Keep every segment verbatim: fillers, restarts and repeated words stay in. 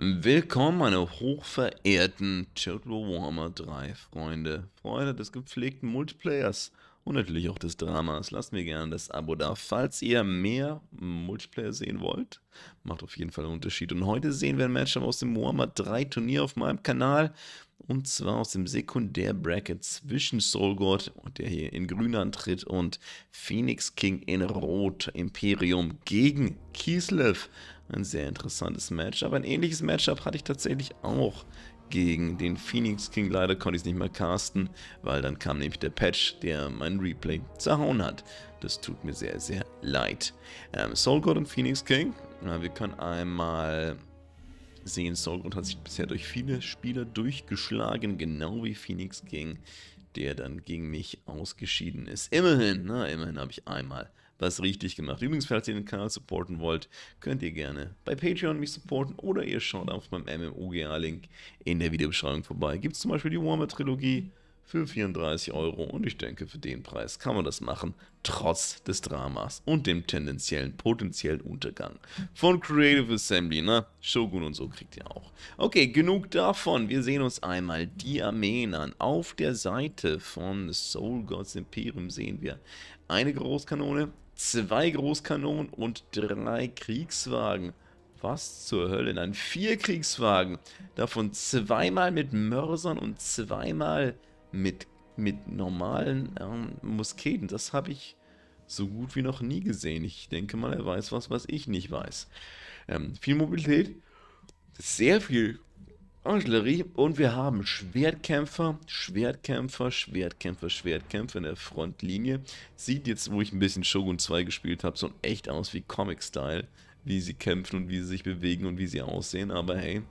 Willkommen, meine hochverehrten Total Warhammer drei Freunde. Freunde des gepflegten Multiplayers und natürlich auch des Dramas. Lasst mir gerne das Abo da, falls ihr mehr Multiplayer sehen wollt. Macht auf jeden Fall einen Unterschied. Und heute sehen wir ein Matchup aus dem Warhammer drei Turnier auf meinem Kanal. Und zwar aus dem Sekundär-Bracket zwischen Soulgod, der hier in grün antritt, und Phoenix King in rot, Imperium gegen Kislev. Ein sehr interessantes Matchup. Ein ähnliches Matchup hatte ich tatsächlich auch gegen den Phoenix King. Leider konnte ich es nicht mehr casten, weil dann kam nämlich der Patch, der mein Replay zerhauen hat. Das tut mir sehr, sehr leid. Ähm, Soulgod und Phoenix King. Ja, wir können einmal sehen, Soulgod hat sich bisher durch viele Spieler durchgeschlagen, genau wie Phoenix King, der dann gegen mich ausgeschieden ist. Immerhin, na, immerhin habe ich einmal was richtig gemacht. Übrigens, falls ihr den Kanal supporten wollt, könnt ihr gerne bei Patreon mich supporten oder ihr schaut auf meinem M M O G A-Link in der Videobeschreibung vorbei. Gibt es zum Beispiel die Warhammer-Trilogie für vierunddreißig Euro und ich denke, für den Preis kann man das machen, trotz des Dramas und dem tendenziellen, potenziellen Untergang von Creative Assembly, ne? Shogun und so kriegt ihr auch. Okay, genug davon. Wir sehen uns einmal die Armeen an. Auf der Seite von Soulgods Imperium sehen wir eine Großkanone, zwei Großkanonen und drei Kriegswagen. Was zur Hölle? Nein, vier Kriegswagen. Davon zweimal mit Mörsern und zweimal mit, mit normalen ähm, Musketen. Das habe ich so gut wie noch nie gesehen. Ich denke mal, er weiß was, was ich nicht weiß. Ähm, viel Mobilität, sehr viel Artillerie und wir haben Schwertkämpfer, Schwertkämpfer, Schwertkämpfer, Schwertkämpfer in der Frontlinie. Sieht jetzt, wo ich ein bisschen Shogun zwei gespielt habe, so echt aus wie Comic-Style, wie sie kämpfen und wie sie sich bewegen und wie sie aussehen. Aber hey,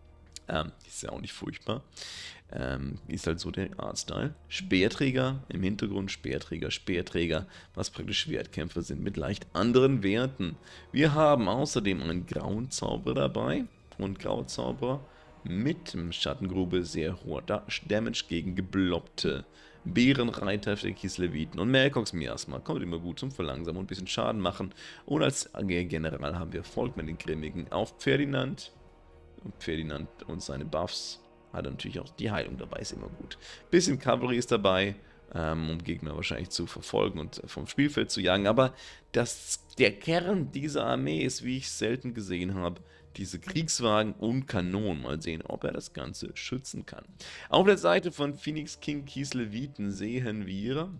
ähm, ist ja auch nicht furchtbar. Ähm, ist halt so der Artstyle. Speerträger im Hintergrund, Speerträger, Speerträger, was praktisch Schwertkämpfer sind mit leicht anderen Werten. Wir haben außerdem einen grauen Zauberer dabei und graue Zauberer mit Schattengrube, sehr hoher Damage gegen gebloppte Bärenreiter für die Kisleviten und Melkox Miasma. Kommt immer gut zum Verlangsamen und ein bisschen Schaden machen. Und als General haben wir Volkmann den Grimmigen auf Ferdinand. Und Ferdinand und seine Buffs. Hat natürlich auch die Heilung dabei, ist immer gut. Bisschen Kavallerie ist dabei, ähm, um Gegner wahrscheinlich zu verfolgen und vom Spielfeld zu jagen. Aber das, der Kern dieser Armee ist, wie ich es selten gesehen habe, diese Kriegswagen und Kanonen. Mal sehen, ob er das Ganze schützen kann. Auf der Seite von Phoenix King Kisleviten sehen wir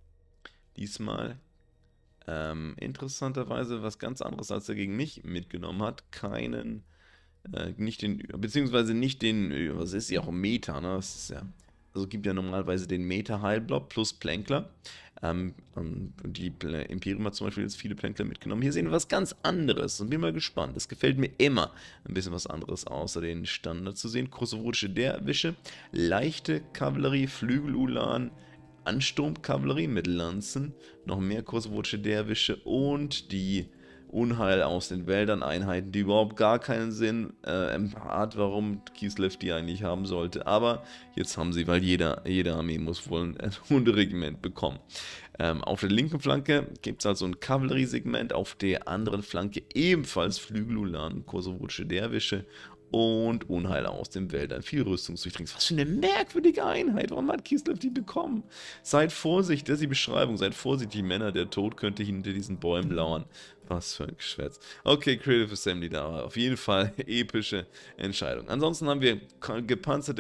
diesmal ähm, interessanterweise was ganz anderes, als er gegen mich mitgenommen hat. Keinen Äh, nicht den, beziehungsweise nicht den, was ist ja auch ein Meta, ne? Das ist ja, also es gibt ja normalerweise den Meta-Heilblock plus Plänkler. Ähm, und die Imperium hat zum Beispiel jetzt viele Plänkler mitgenommen. Hier sehen wir was ganz anderes und bin mal gespannt. Es gefällt mir immer ein bisschen was anderes, außer den Standard zu sehen. Kosovotische Derwische, leichte Kavallerie, Flügelulan, Ansturmkavallerie mit Lanzen, noch mehr kosovotische Derwische und die Unheil aus den Wäldern, Einheiten, die überhaupt gar keinen Sinn äh, hat, warum Kislev die eigentlich haben sollte. Aber jetzt haben sie, weil jeder, jede Armee muss wohl ein Hunderegiment bekommen. Ähm, auf der linken Flanke gibt es also ein Kavalleriesegment, auf der anderen Flanke ebenfalls Flügelulan, kosovotische Derwische und Unheil aus den Wäldern. Viel Rüstungsdurchdringung. Was für eine merkwürdige Einheit. Warum hat Kislev die bekommen? Seid vorsichtig, das ist die Beschreibung. Seid vorsichtig, Männer. Der Tod könnte hinter diesen Bäumen lauern. Was für ein Geschwätz. Okay, Creative Assembly da. Auf jeden Fall epische Entscheidung. Ansonsten haben wir gepanzerte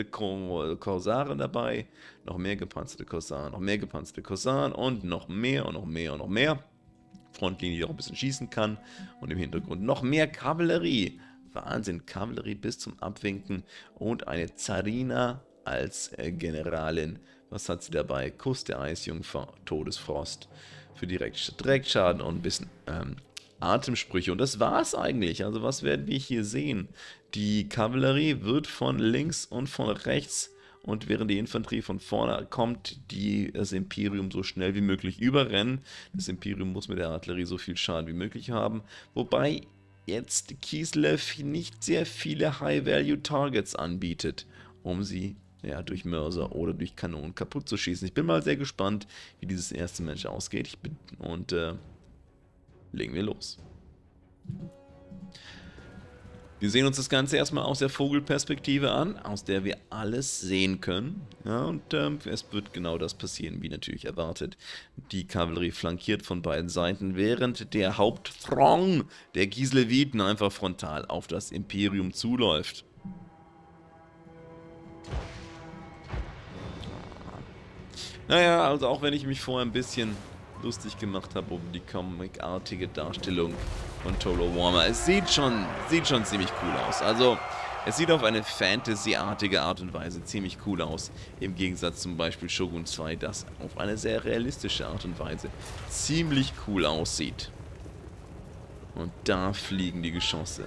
Korsare dabei. Noch mehr gepanzerte Korsaren. Noch mehr gepanzerte Korsaren. Und noch mehr und noch mehr und noch mehr. Frontlinie, die auch ein bisschen schießen kann. Und im Hintergrund noch mehr Kavallerie. Wahnsinn, Kavallerie bis zum Abwinken und eine Zarina als äh, Generalin. Was hat sie dabei? Kuss der Eisjungfer, Todesfrost für Direkt Direktschaden und ein bisschen ähm, Atemsprüche. Und das war's eigentlich. Also was werden wir hier sehen? Die Kavallerie wird von links und von rechts und während die Infanterie von vorne kommt, die das Imperium so schnell wie möglich überrennen. Das Imperium muss mit der Artillerie so viel Schaden wie möglich haben. Wobei jetzt Kislev nicht sehr viele High-Value-Targets anbietet, um sie ja, durch Mörser oder durch Kanonen kaputt zu schießen. Ich bin mal sehr gespannt, wie dieses erste Match ausgeht. Ich bin, und äh, legen wir los. Wir sehen uns das Ganze erstmal aus der Vogelperspektive an, aus der wir alles sehen können. Ja, und ähm, es wird genau das passieren, wie natürlich erwartet. Die Kavallerie flankiert von beiden Seiten, während der Hauptthrong der Kisleviten einfach frontal auf das Imperium zuläuft. Naja, also auch wenn ich mich vorher ein bisschen lustig gemacht habe um die comicartige Darstellung von Total Warhammer. Es sieht schon, sieht schon ziemlich cool aus. Also, es sieht auf eine Fantasy-artige Art und Weise ziemlich cool aus. Im Gegensatz zum Beispiel Shogun zwei, das auf eine sehr realistische Art und Weise ziemlich cool aussieht. Und da fliegen die Geschosse.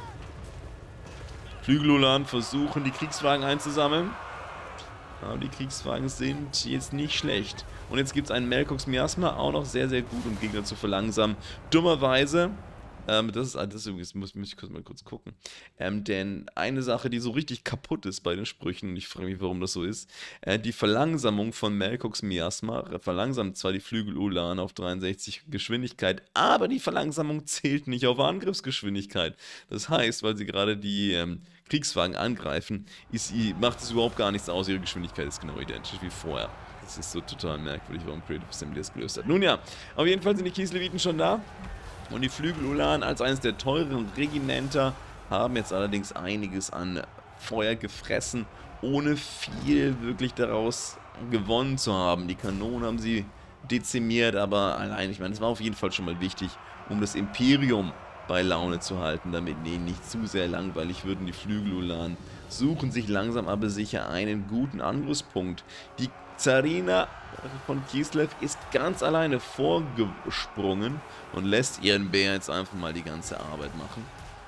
Flügelulan versuchen, die Kriegswagen einzusammeln. Aber die Kriegswagen sind jetzt nicht schlecht. Und jetzt gibt es einen Melkox Miasma, auch noch sehr, sehr gut, um Gegner zu verlangsamen. Dummerweise, ähm, das ist, das ist übrigens, muss, muss ich kurz mal kurz gucken. Ähm, denn eine Sache, die so richtig kaputt ist bei den Sprüchen, und ich frage mich, warum das so ist, äh, die Verlangsamung von Melkox Miasma verlangsamt zwar die Flügel-Ulan auf dreiundsechzig Geschwindigkeit, aber die Verlangsamung zählt nicht auf Angriffsgeschwindigkeit. Das heißt, weil sie gerade die ähm, Kriegswagen angreifen, ist, macht es überhaupt gar nichts aus, ihre Geschwindigkeit ist genau identisch wie vorher. Das ist so total merkwürdig, warum Creative Assembly das gelöst hat. Nun ja, auf jeden Fall sind die Kisleviten schon da. Und die Flügel-Ulan als eines der teureren Regimenter haben jetzt allerdings einiges an Feuer gefressen, ohne viel wirklich daraus gewonnen zu haben. Die Kanonen haben sie dezimiert, aber allein, ich meine, es war auf jeden Fall schon mal wichtig, um das Imperium bei Laune zu halten, damit ihnen nicht zu sehr langweilig würden. Die Flügel-Ulan suchen sich langsam aber sicher einen guten Angriffspunkt. Die Zarina von Kislev ist ganz alleine vorgesprungen und lässt ihren Bär jetzt einfach mal die ganze Arbeit machen.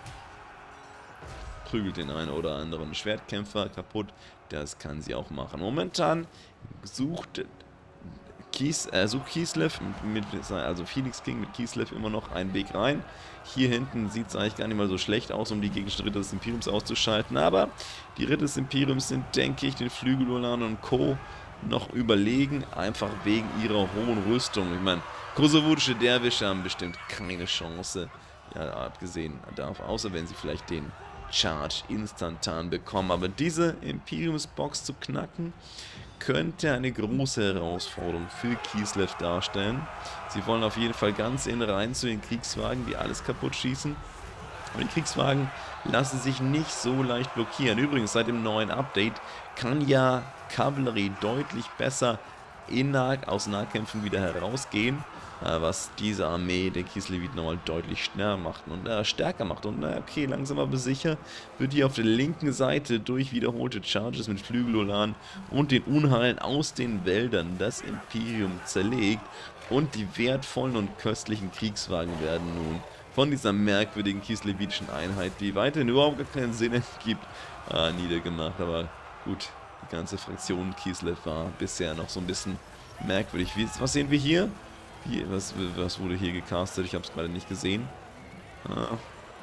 Prügelt den einen oder anderen Schwertkämpfer kaputt, das kann sie auch machen. Momentan sucht Kies, äh, sucht Kislev, mit, also Phoenix King mit Kislev immer noch einen Weg rein. Hier hinten sieht es eigentlich gar nicht mal so schlecht aus, um die gegnerischen Ritter des Imperiums auszuschalten, aber die Ritter des Imperiums sind, denke ich, den Flügel-Ulan und Co. noch überlegen, einfach wegen ihrer hohen Rüstung. Ich meine, kosovotische Derwische haben bestimmt keine Chance, ja, abgesehen davon, außer wenn sie vielleicht den Charge instantan bekommen. Aber diese Imperiumsbox zu knacken, könnte eine große Herausforderung für Kislev darstellen. Sie wollen auf jeden Fall ganz innen rein zu den Kriegswagen, die alles kaputt schießen. Und die Kriegswagen lassen sich nicht so leicht blockieren. Übrigens, seit dem neuen Update kann ja Kavallerie deutlich besser in nah aus Nahkämpfen wieder herausgehen, äh, was diese Armee der Kisleviten nochmal deutlich schneller macht und äh, stärker macht. Und äh, okay, langsam aber sicher wird hier auf der linken Seite durch wiederholte Charges mit Flügel-Ulan und den Unheilen aus den Wäldern das Imperium zerlegt und die wertvollen und köstlichen Kriegswagen werden nun von dieser merkwürdigen kislevitischen Einheit, die weiterhin überhaupt gar keinen Sinn ergibt, äh, niedergemacht. Aber gut, die ganze Fraktion Kislev war bisher noch so ein bisschen merkwürdig. Wie, was sehen wir hier? Wie, was, was wurde hier gecastet? Ich habe es gerade nicht gesehen. Ah.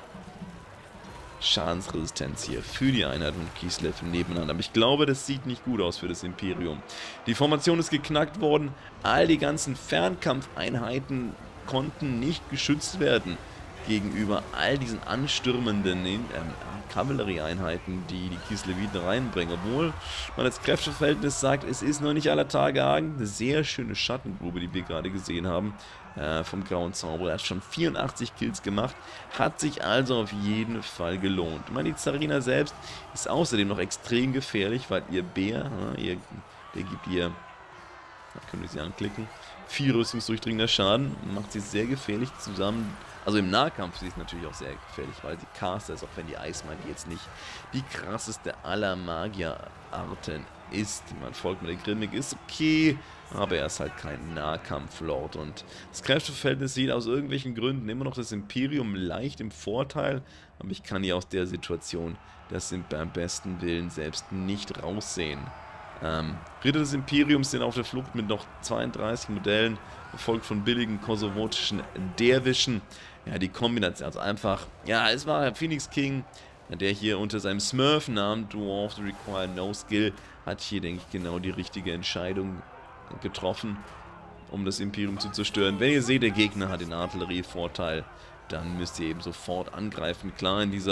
Schadensresistenz hier für die Einheit und Kislev nebeneinander. Aber ich glaube, das sieht nicht gut aus für das Imperium. Die Formation ist geknackt worden. All die ganzen Fernkampfeinheiten konnten nicht geschützt werden gegenüber all diesen anstürmenden ähm, Kavallerieeinheiten, die die Kisleviten reinbringen. Obwohl man als Kräfteverhältnis sagt, es ist noch nicht aller Tage Argen. Eine sehr schöne Schattengrube, die wir gerade gesehen haben, äh, vom Grauen Zauberer. Er hat schon vierundachtzig Kills gemacht, hat sich also auf jeden Fall gelohnt. Ich meine, die Zarina selbst ist außerdem noch extrem gefährlich, weil ihr Bär, äh, ihr, der gibt ihr, da können wir sie anklicken, viel rüstungsdurchdringender Schaden, macht sie sehr gefährlich zusammen. Also im Nahkampf ist sie natürlich auch sehr gefährlich, weil sie Caster ist, auch wenn die Eismagie jetzt nicht die krasseste aller Magierarten ist. Man folgt mit der Grimmig, ist okay, aber er ist halt kein Nahkampflord. Und das Kräfteverhältnis sieht aus irgendwelchen Gründen immer noch das Imperium leicht im Vorteil, aber ich kann hier aus der Situation, das sind beim besten Willen selbst nicht raussehen. Ähm, Ritter des Imperiums sind auf der Flucht mit noch zweiunddreißig Modellen, gefolgt von billigen kosovotischen Derwischen. Ja, die Kombination, also einfach, ja, es war Phoenix King, der hier unter seinem Smurf-Namen Dwarf Require No Skill, hat hier, denke ich, genau die richtige Entscheidung getroffen, um das Imperium zu zerstören. Wenn ihr seht, der Gegner hat den Artillerievorteil, dann müsst ihr eben sofort angreifen. Klar, in dieser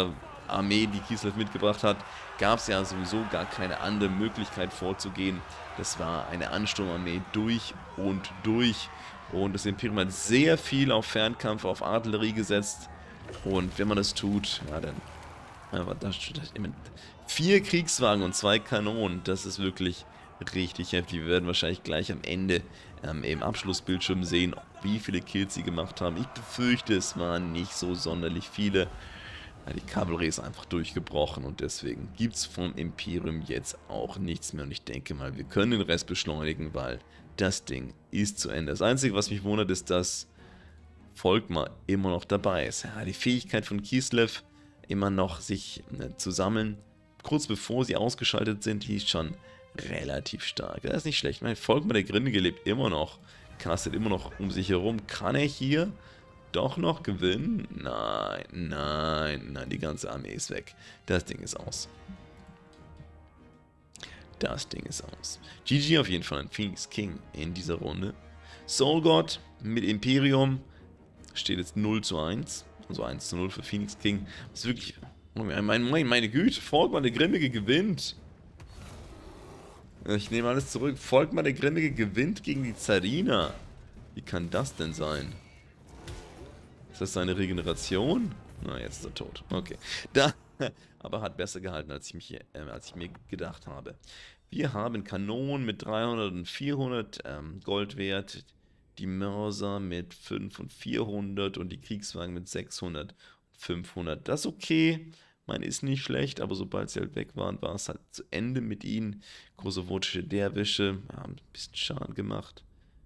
Armee, die Kislev mitgebracht hat, gab es ja sowieso gar keine andere Möglichkeit vorzugehen. Das war eine Ansturmarmee durch und durch. Und das Imperium hat sehr viel auf Fernkampf, auf Artillerie gesetzt. Und wenn man das tut, ja, dann aber das, das, vier Kriegswagen und zwei Kanonen, das ist wirklich richtig heftig. Wir werden wahrscheinlich gleich am Ende ähm, im Abschlussbildschirm sehen, wie viele Kills sie gemacht haben. Ich befürchte, es waren nicht so sonderlich viele. Ja, die Kavallerie ist einfach durchgebrochen und deswegen gibt es vom Imperium jetzt auch nichts mehr. Und ich denke mal, wir können den Rest beschleunigen, weil das Ding ist zu Ende. Das Einzige, was mich wundert, ist, dass Volkmar immer noch dabei ist. Ja, die Fähigkeit von Kislev, immer noch sich ne, zu sammeln, kurz bevor sie ausgeschaltet sind, die ist schon relativ stark. Das ist nicht schlecht. Mein Volkmar der Grindige lebt immer noch, castet immer noch um sich herum. Kann er hier doch noch gewinnen? Nein, nein, nein, die ganze Armee ist weg. Das Ding ist aus. Das Ding ist aus. G G auf jeden Fall an Phoenix King in dieser Runde. Soul God mit Imperium steht jetzt null zu eins. Also eins zu null für Phoenix King. Das ist wirklich... Oh mein, mein, meine Güte, Volkmar der Grimmige gewinnt. Ich nehme alles zurück. Volkmar der Grimmige gewinnt gegen die Zarina. Wie kann das denn sein? Ist das seine Regeneration? Na, jetzt ist er tot. Okay. Da, aber hat besser gehalten, als ich, mich, äh, als ich mir gedacht habe. Wir haben Kanonen mit dreihundert und vierhundert ähm, Gold wert. Die Mörser mit fünf und vierhundert und die Kriegswagen mit sechshundert und fünfhundert. Das ist okay. Meine ist nicht schlecht, aber sobald sie halt weg waren, war es halt zu Ende mit ihnen. Kosovotische Derwische haben ein bisschen Schaden gemacht.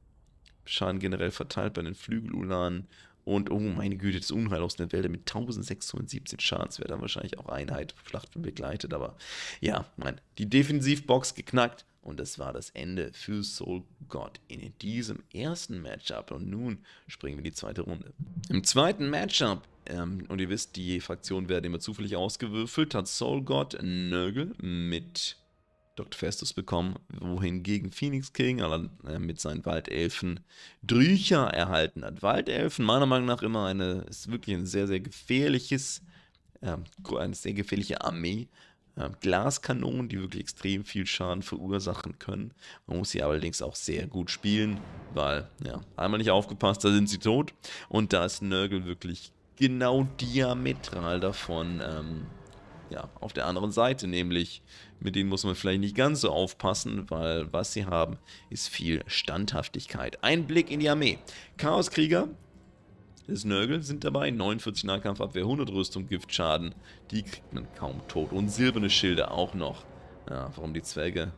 Schaden generell verteilt bei den Flügelulanen. Und, oh meine Güte, das Unheil aus der Wälder mit eintausendsechshundertsiebzehn Schadenswert. Dann wahrscheinlich auch Einheit, Schlacht begleitet. Aber ja, nein, die Defensivbox geknackt. Und das war das Ende für Soul God in diesem ersten Matchup. Und nun springen wir in die zweite Runde. Im zweiten Matchup, ähm, und ihr wisst, die Fraktionen werden immer zufällig ausgewürfelt, hat Soul God Nurgle mit Doktor Festus bekommen, wohingegen Phoenix King äh, mit seinen Waldelfen Drücher erhalten hat. Waldelfen, meiner Meinung nach immer eine, ist wirklich ein sehr, sehr gefährliches, äh, eine sehr gefährliche Armee. Glaskanonen, die wirklich extrem viel Schaden verursachen können. Man muss sie allerdings auch sehr gut spielen, weil, ja, einmal nicht aufgepasst, da sind sie tot. Und da ist Nurgle wirklich genau diametral davon, ähm, ja, auf der anderen Seite, nämlich mit denen muss man vielleicht nicht ganz so aufpassen, weil was sie haben, ist viel Standhaftigkeit. Ein Blick in die Armee. Chaoskrieger des Nurgle sind dabei, neunundvierzig Nahkampfabwehr, hundert Rüstung, Giftschaden, die kriegt man kaum tot. Und silberne Schilde auch noch. Ja, warum die Zwerge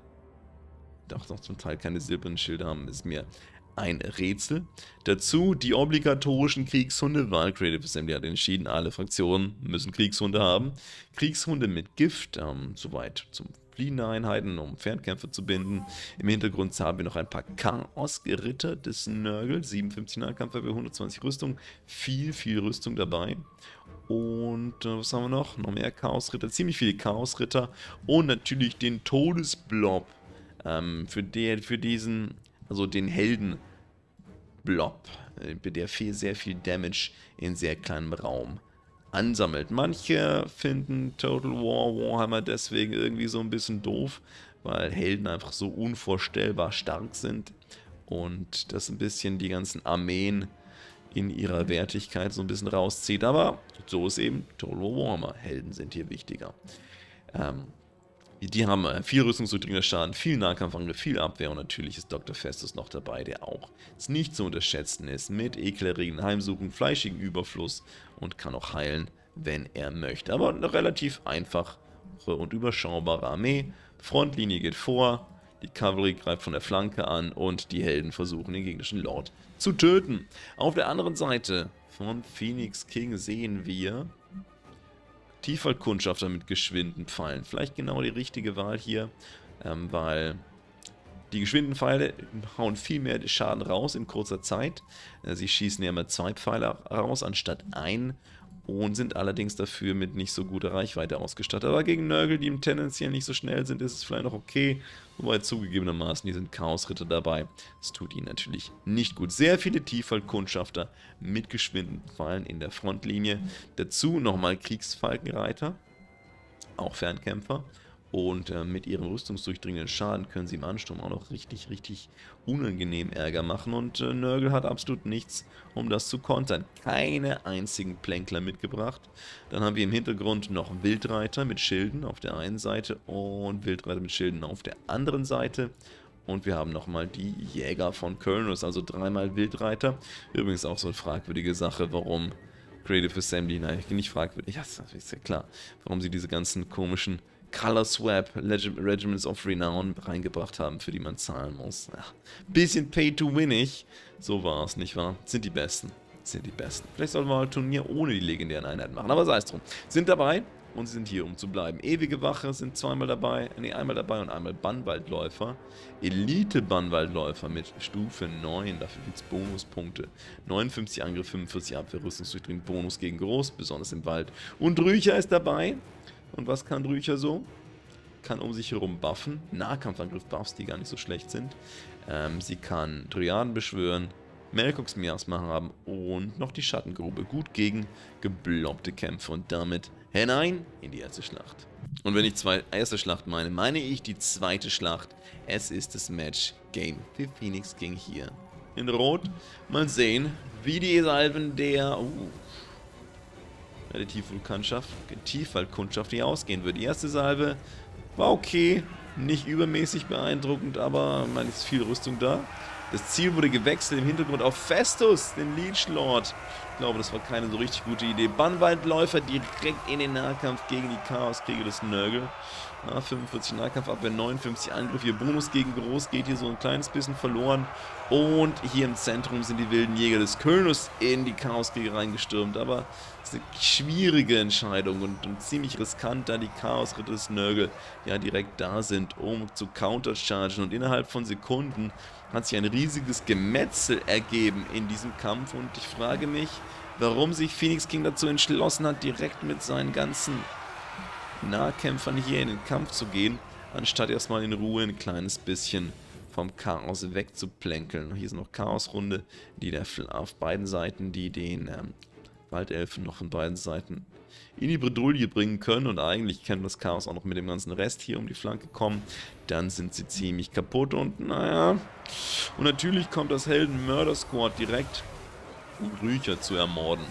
doch noch zum Teil keine silbernen Schilde haben, ist mir ein Rätsel. Dazu die obligatorischen Kriegshunde, weil Creative Assembly hat entschieden, alle Fraktionen müssen Kriegshunde haben. Kriegshunde mit Gift, ähm, soweit zum fliehende Einheiten, um Fernkämpfer zu binden. Im Hintergrund haben wir noch ein paar Chaos-Ritter des Nurgle, siebenundfünfzig Nahkampfabwehr, hundertzwanzig Rüstung, viel, viel Rüstung dabei. Und äh, was haben wir noch? Noch mehr Chaos-Ritter, ziemlich viele Chaos-Ritter und natürlich den Todesblob, ähm, für, der, für diesen, also den Heldenblob, äh, der viel, sehr viel Damage in sehr kleinem Raum ansammelt. Manche finden Total War Warhammer deswegen irgendwie so ein bisschen doof, weil Helden einfach so unvorstellbar stark sind und das ein bisschen die ganzen Armeen in ihrer Wertigkeit so ein bisschen rauszieht. Aber so ist eben Total War Warhammer. Helden sind hier wichtiger. Ähm, die haben viel rüstungsdurchdringender Schaden, viel Nahkampfangriff, viel Abwehr und natürlich ist Doktor Festus noch dabei, der auch nicht zu unterschätzen ist, mit ekelerregenden Heimsuchen, fleischigen Überfluss und kann auch heilen, wenn er möchte. Aber eine relativ einfache und überschaubare Armee. Frontlinie geht vor, die Kavallerie greift von der Flanke an und die Helden versuchen, den gegnerischen Lord zu töten. Auf der anderen Seite von Phoenix King sehen wir Tiefwaldkundschafter mit geschwinden Pfeilen. Vielleicht genau die richtige Wahl hier, ähm, weil die geschwinden Pfeile hauen viel mehr Schaden raus in kurzer Zeit. Äh, sie schießen ja immer zwei Pfeile raus anstatt ein und sind allerdings dafür mit nicht so guter Reichweite ausgestattet. Aber gegen Nurgle, die tendenziell nicht so schnell sind, ist es vielleicht noch okay. Wobei zugegebenermaßen, die sind Chaosritter dabei. Das tut ihnen natürlich nicht gut. Sehr viele Tiefwaldkundschafter mit geschwinden Pfeilen in der Frontlinie. Dazu nochmal Kriegsfalkenreiter. auch Fernkämpfer. Und äh, mit ihrem rüstungsdurchdringenden Schaden können sie im Ansturm auch noch richtig, richtig unangenehm Ärger machen. Und äh, Nurgle hat absolut nichts, um das zu kontern. Keine einzigen Plänkler mitgebracht. Dann haben wir im Hintergrund noch Wildreiter mit Schilden auf der einen Seite und Wildreiter mit Schilden auf der anderen Seite. Und wir haben nochmal die Jäger von Kölnus, also dreimal Wildreiter. Übrigens auch so eine fragwürdige Sache, warum Creative Assembly, nein, nicht fragwürdig, ja, das ist ja klar, warum sie diese ganzen komischen Color Swap Regiments of Renown reingebracht haben, für die man zahlen muss. Ja, bisschen pay-to-winnig, so war es, nicht wahr? Sind die Besten, sind die Besten. Vielleicht sollten wir mal ein Turnier ohne die legendären Einheiten machen, aber sei es drum. Sind dabei und sind hier, um zu bleiben. Ewige Wache sind zweimal dabei, nee, einmal dabei und einmal Bannwaldläufer. Elite-Bannwaldläufer mit Stufe neun, dafür gibt es Bonuspunkte. neunundfünfzig Angriff, fünfundvierzig Abwehr, Rüstungsdurchdringen, Bonus gegen Groß, besonders im Wald. Und Rücher ist dabei. Und was kann Rücher so? Kann um sich herum buffen. Nahkampfangriff-Buffs, die gar nicht so schlecht sind. Ähm, sie kann Dryaden beschwören, Melkoks Miasma haben und noch die Schattengrube. Gut gegen geblockte Kämpfe und damit hinein in die erste Schlacht. Und wenn ich zwei erste Schlacht meine, meine ich die zweite Schlacht. Es ist das Match Game für Phoenix King hier in Rot. Mal sehen, wie die Salven der... Uh, der Tiefwaldkundschaft, Tiefwaldkundschaft hier ausgehen wird. Die erste Salve war okay, nicht übermäßig beeindruckend, aber man ist viel Rüstung da. Das Ziel wurde gewechselt im Hintergrund auf Festus, den Leech Lord. Ich glaube, das war keine so richtig gute Idee. Bannwaldläufer direkt in den Nahkampf gegen die Chaoskrieger des Nurgle. Ja, fünfundvierzig Nahkampfabwehr, neunundfünfzig Angriff. Ihr Bonus gegen Groß geht hier so ein kleines bisschen verloren. Und hier im Zentrum sind die wilden Jäger des Kölnus in die Chaoskrieger reingestürmt. Aber es ist eine schwierige Entscheidung und, und ziemlich riskant, da die Chaosritter des Nurgle ja direkt da sind, um zu counterchargen. Und innerhalb von Sekunden hat sich ein riesiges Gemetzel ergeben in diesem Kampf. Und ich frage mich, warum sich Phoenix King dazu entschlossen hat, direkt mit seinen ganzen Nahkämpfern hier in den Kampf zu gehen, anstatt erstmal in Ruhe ein kleines bisschen vom Chaos wegzuplänkeln. Hier ist noch Chaosrunde, die der auf beiden Seiten, die den ähm, Waldelfen noch von beiden Seiten in die Bredouille bringen können. Und eigentlich kann das Chaos auch noch mit dem ganzen Rest hier um die Flanke kommen. Dann sind sie ziemlich kaputt und naja. Und natürlich kommt das Helden-Murder-Squad direkt, um Rücher zu ermorden.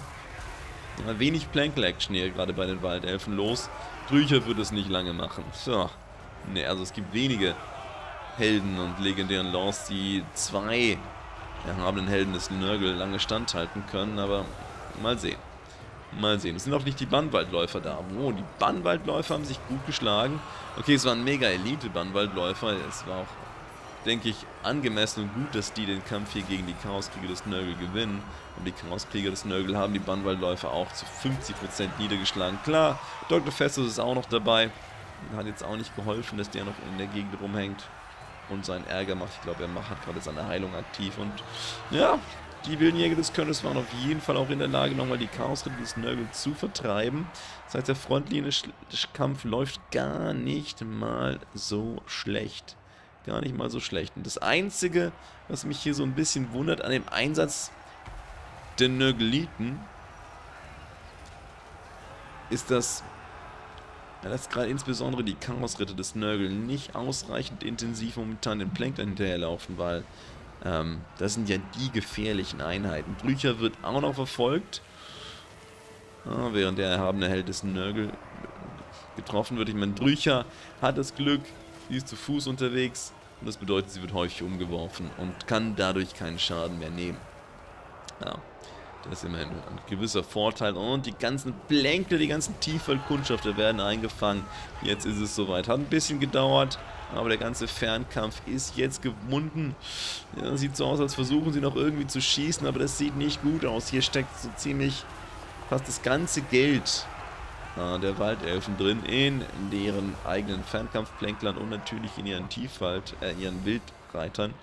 Ja, wenig Plänkel-Action hier gerade bei den Waldelfen los. Rücher wird es nicht lange machen. So. Ne, also es gibt wenige Helden und legendären Lords, die zwei erhabenen Helden des Nurgle lange standhalten können, aber mal sehen. Mal sehen. Es sind auch nicht die Bannwaldläufer da. Oh, die Bannwaldläufer haben sich gut geschlagen. Okay, es waren mega Elite-Bannwaldläufer. Es war auch, denke ich, angemessen und gut, dass die den Kampf hier gegen die Chaoskrieger des Nurgle gewinnen. Und die Chaoskrieger des Nurgle haben die Bannwaldläufer auch zu fünfzig Prozent niedergeschlagen. Klar, Doktor Festus ist auch noch dabei. Hat jetzt auch nicht geholfen, dass der noch in der Gegend rumhängt und seinen Ärger macht. Ich glaube, er macht, hat gerade seine Heilung aktiv. Und ja, die wilden Jäger des Kölnus waren auf jeden Fall auch in der Lage, nochmal die Chaosritter des Nurgle zu vertreiben. Das heißt, der Frontlinie-Kampf läuft gar nicht mal so schlecht. Gar nicht mal so schlecht. Und das Einzige, was mich hier so ein bisschen wundert an dem Einsatz der Nurgliten, ist, dass, ja, dass gerade insbesondere die Chaosritter des Nurgle nicht ausreichend intensiv momentan den Plänklern hinterherlaufen, weil ähm, das sind ja die gefährlichen Einheiten. Brücher wird auch noch verfolgt, ja, während der erhabene Held des Nurgle getroffen wird. Ich meine, Brücher hat das Glück, sie ist zu Fuß unterwegs und das bedeutet, sie wird häufig umgeworfen und kann dadurch keinen Schaden mehr nehmen. Ja, das ist immerhin ein gewisser Vorteil. Und die ganzen Plänkel, die ganzen Tiefwaldkundschafter werden eingefangen. Jetzt ist es soweit. Hat ein bisschen gedauert, aber der ganze Fernkampf ist jetzt gewunden. Ja, sieht so aus, als versuchen sie noch irgendwie zu schießen, aber das sieht nicht gut aus. Hier steckt so ziemlich fast das ganze Geld äh, der Waldelfen drin, in deren eigenen Fernkampfplänklern und natürlich in ihren Tiefwald, äh, in ihren Wildreitern.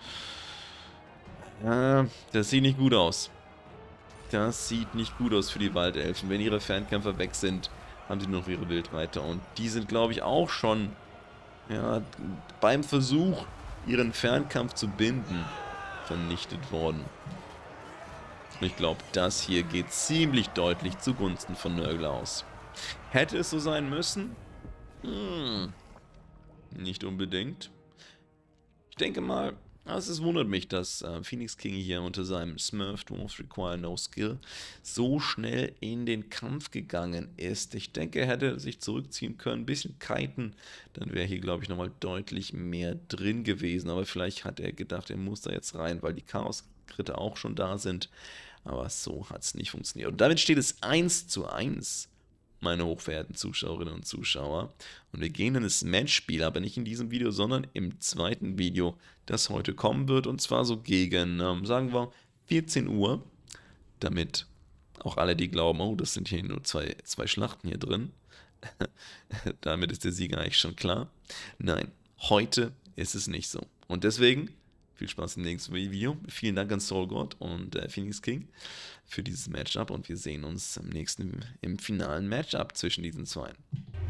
Ja, das sieht nicht gut aus. Das sieht nicht gut aus für die Waldelfen. Wenn ihre Fernkämpfer weg sind, haben sie nur noch ihre Wildreiter. Und die sind, glaube ich, auch schon ja, beim Versuch, ihren Fernkampf zu binden, vernichtet worden. Ich glaube, das hier geht ziemlich deutlich zugunsten von Nurgle aus. Hätte es so sein müssen? Hm, nicht unbedingt. Ich denke mal, also es wundert mich, dass äh, Phoenix King hier unter seinem Smurf Dwarf Require No Skill so schnell in den Kampf gegangen ist. Ich denke, er hätte sich zurückziehen können, ein bisschen kiten, dann wäre hier, glaube ich, nochmal deutlich mehr drin gewesen. Aber vielleicht hat er gedacht, er muss da jetzt rein, weil die Chaos-Kritte auch schon da sind. Aber so hat es nicht funktioniert. Und damit steht es eins zu eins, meine hochverehrten Zuschauerinnen und Zuschauer. Und wir gehen in das Matchspiel, aber nicht in diesem Video, sondern im zweiten Video, das heute kommen wird. Und zwar so gegen, ähm, sagen wir, vierzehn Uhr. Damit auch alle, die glauben, oh, das sind hier nur zwei, zwei Schlachten hier drin. Damit ist der Sieg eigentlich schon klar. Nein, heute ist es nicht so. Und deswegen viel Spaß im nächsten Video. Vielen Dank an SoulGod und äh, Phoenix King für dieses Matchup und wir sehen uns im nächsten, im finalen Matchup zwischen diesen zwei.